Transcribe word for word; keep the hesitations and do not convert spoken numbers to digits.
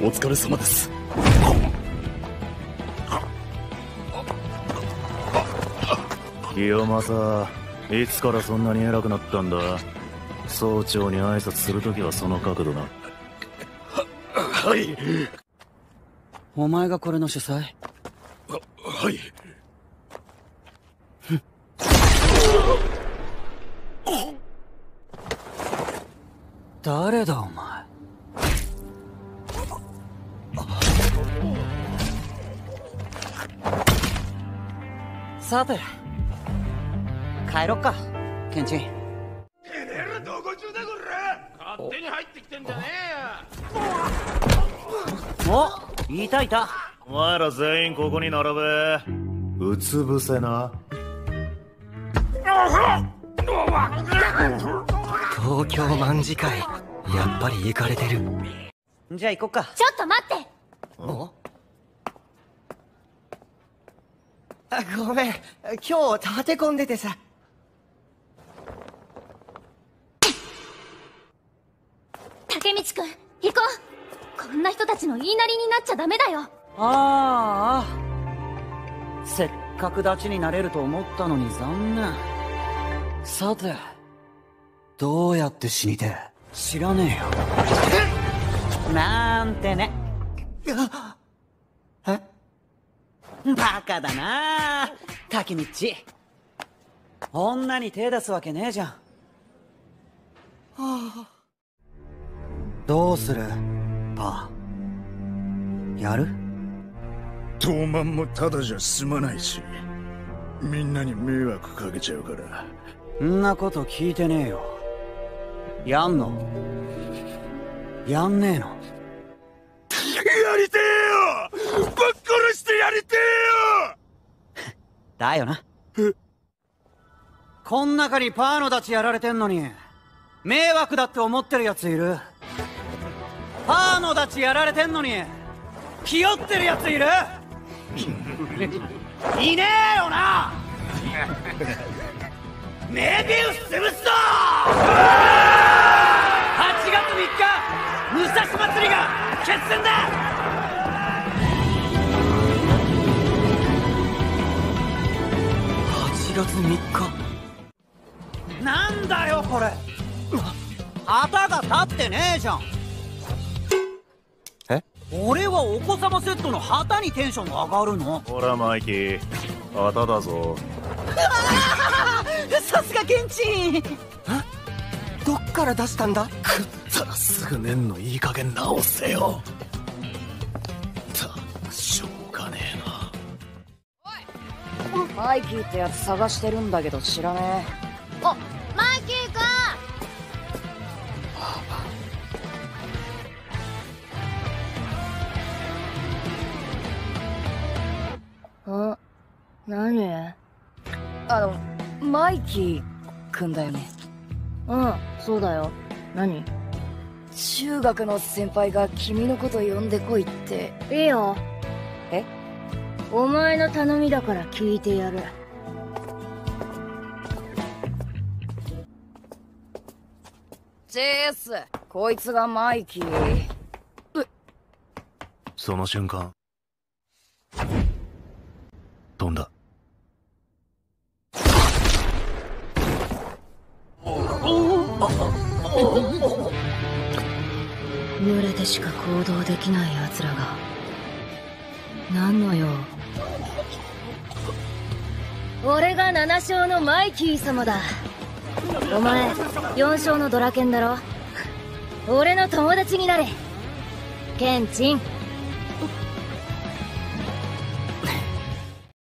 お疲れ様です。 清正、いつからそんなに偉くなったんだ？総長に挨拶するときはその角度な。 は、はい。 お前がこれの主催？ は、はい。 誰だお前。さて帰ろっか、ケンチン。 てめえらどこ中だこら。勝手に入ってきてんじゃねえよ。お、いたいた。 お前ら全員ここに並べ。うつ伏せな。 東京卍会、やっぱり行かれてる。 じゃあ行こっか。 ちょっと待って。 おあ、ごめん、今日立て込んでてさ。 竹道くん、行こう。こんな人たちの言いなりになっちゃダメだよ。 ああ、せっかくダチになれると思ったのに残念。さてどうやって死にて知らねえよ。なんてね。え？バカだな滝道。女に手出すわけねえじゃん。はあ、どうするパー？やる？ 東満もただじゃ済まないし、みんなに迷惑かけちゃうから。 んなこと聞いてねえよ。やんの？やんねえの？ やりてえよ！ぶっ殺してやりてえよ！ だよな。こん中にパーのダチやられてんのに迷惑だって思ってるやついる？パーのダチやられてんのにひよってるやついる？いねえよな。メビウス潰すぞ！はちがつみっか武蔵祭りが決戦だ！ はちがつみっか。 なんだよこれ。旗が立ってねえじゃん。 え？ 俺はお子様セットの旗にテンション上がるの。 ほらマイキー、旗だぞ。 さすがケンチン。 どっから出したんだ？ 食ったらすぐ寝んのいい加減直せよ。たくしょうがねえな。 マイキーってやつ探してるんだけど知らねえ。 お、マイキーくん。 あ、何？あの、マイキーくんだよね。 うん、そうだよ。何？ 中学の先輩が君のこと呼んでこいって。 いいよ。 え？ お前の頼みだから聞いてやる。 チェース、こいつがマイキー。 その瞬間飛んだ。 群れでしか行動できない奴らが何の用？俺がなな勝のマイキー様だ。お前よん勝のドラケンだろ。俺の友達になれケンチン。